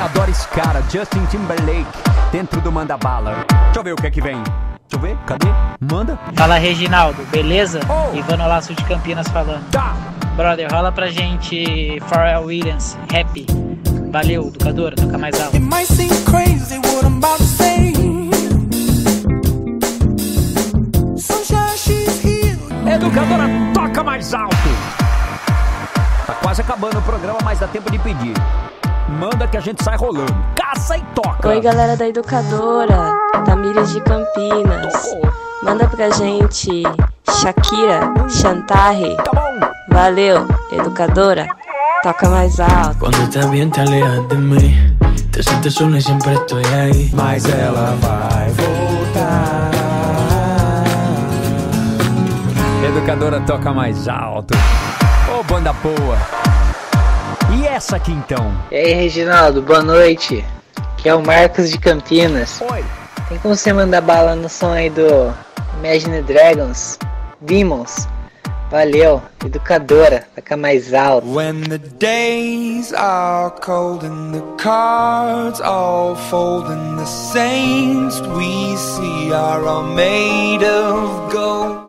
Adoro esse cara, Justin Timberlake, dentro do Manda Bala. Deixa eu ver o que é que vem. Deixa eu ver, cadê? Manda. Fala, Reginaldo, beleza? Oh. Ivano Laço de Campinas falando. Tá. Brother, rola pra gente Pharrell Williams, Happy. Valeu, educadora, toca mais alto. It might seem crazy what I'm about to say. Sunshine, she's here. Educadora, toca mais alto. Tá quase acabando o programa, mas dá tempo de pedir. Manda que a gente sai rolando. Caça e toca. Oi, galera da Educadora, Tamires de Campinas. Tocou. Manda pra gente Shakira, Chantarre. Tá bom. Valeu, Educadora, toca mais alto. Cuando estás bien te alejas de mí. Te sientes sola y siempre estoy ahí. Mas ela vai voltar. Educadora, toca mais alto. Ô, banda boa. E essa aqui então? E aí, Reginaldo, boa noite. Aqui é o Marcos de Campinas. Oi. Tem como você mandar bala no som aí do Imagine Dragons? Demons. Valeu, educadora, toca mais alto. When the days are cold and the cards all fold and the saints we see are all made of gold.